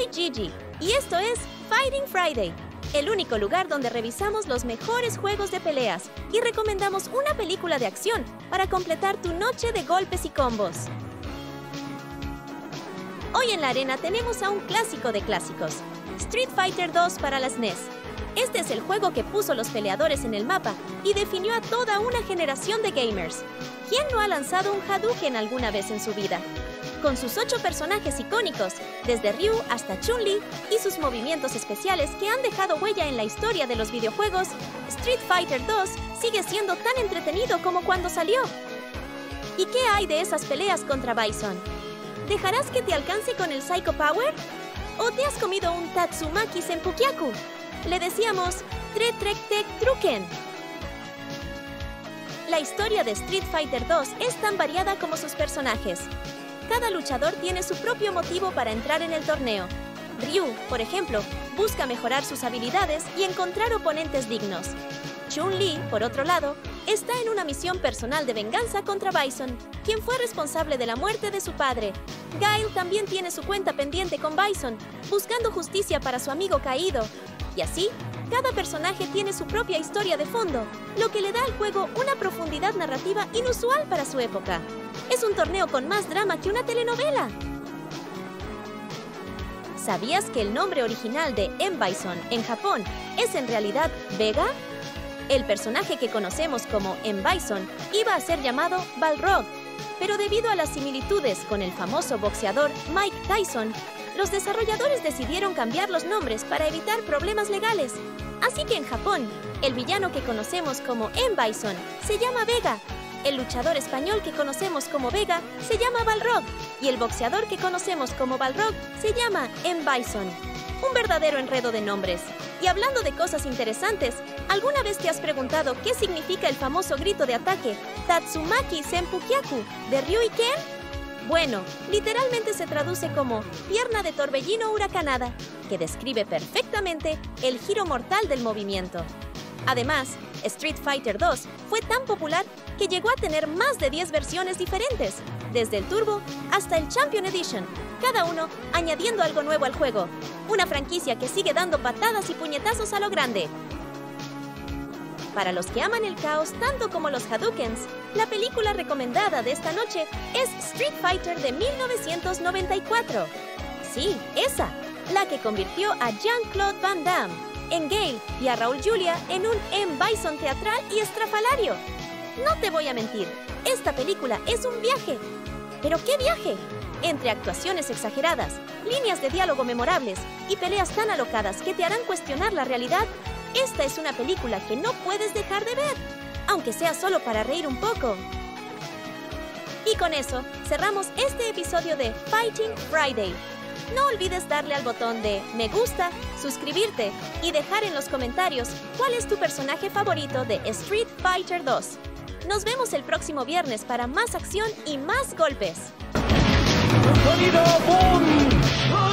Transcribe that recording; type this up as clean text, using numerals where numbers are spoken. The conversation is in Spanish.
Soy Gigi y esto es Fighting Friday, el único lugar donde revisamos los mejores juegos de peleas y recomendamos una película de acción para completar tu noche de golpes y combos. Hoy en la arena tenemos a un clásico de clásicos, Street Fighter 2 para la SNES. Este es el juego que puso los peleadores en el mapa y definió a toda una generación de gamers. ¿Quién no ha lanzado un Hadouken alguna vez en su vida? Con sus 8 personajes icónicos, desde Ryu hasta Chun-Li, y sus movimientos especiales que han dejado huella en la historia de los videojuegos, Street Fighter 2 sigue siendo tan entretenido como cuando salió. ¿Y qué hay de esas peleas contra Bison? ¿Dejarás que te alcance con el Psycho Power? ¿O te has comido un Tatsumaki Senpukyaku? Le decíamos Tre-Trek-Tek Truken. La historia de Street Fighter 2 es tan variada como sus personajes. Cada luchador tiene su propio motivo para entrar en el torneo. Ryu, por ejemplo, busca mejorar sus habilidades y encontrar oponentes dignos. Chun-Li, por otro lado, está en una misión personal de venganza contra Bison, quien fue responsable de la muerte de su padre. Guile también tiene su cuenta pendiente con Bison, buscando justicia para su amigo caído. Y así, cada personaje tiene su propia historia de fondo, lo que le da al juego una profundidad narrativa inusual para su época. Es un torneo con más drama que una telenovela. ¿Sabías que el nombre original de M. Bison en Japón es en realidad Vega? El personaje que conocemos como M. Bison iba a ser llamado Balrog, pero debido a las similitudes con el famoso boxeador Mike Tyson, los desarrolladores decidieron cambiar los nombres para evitar problemas legales. Así que en Japón, el villano que conocemos como M. Bison se llama Vega, el luchador español que conocemos como Vega se llama Balrog y el boxeador que conocemos como Balrog se llama M. Bison. Un verdadero enredo de nombres. Y hablando de cosas interesantes, ¿alguna vez te has preguntado qué significa el famoso grito de ataque Tatsumaki Senpukyaku de Ryu y Ken? Bueno, literalmente se traduce como pierna de torbellino huracanada, que describe perfectamente el giro mortal del movimiento. Además, Street Fighter 2 fue tan popular que llegó a tener más de 10 versiones diferentes, desde el Turbo hasta el Champion Edition, cada uno añadiendo algo nuevo al juego. Una franquicia que sigue dando patadas y puñetazos a lo grande. Para los que aman el caos tanto como los Hadoukens, la película recomendada de esta noche es Street Fighter de 1994. Sí, esa, la que convirtió a Jean-Claude Van Damme en Gale y a Raúl Julia en un M. Bison teatral y estrafalario. No te voy a mentir, esta película es un viaje. ¿Pero qué viaje? Entre actuaciones exageradas, líneas de diálogo memorables y peleas tan alocadas que te harán cuestionar la realidad, esta es una película que no puedes dejar de ver, aunque sea solo para reír un poco. Y con eso, cerramos este episodio de Fighting Friday. No olvides darle al botón de me gusta, suscribirte y dejar en los comentarios cuál es tu personaje favorito de Street Fighter 2. Nos vemos el próximo viernes para más acción y más golpes. ¡Sonido!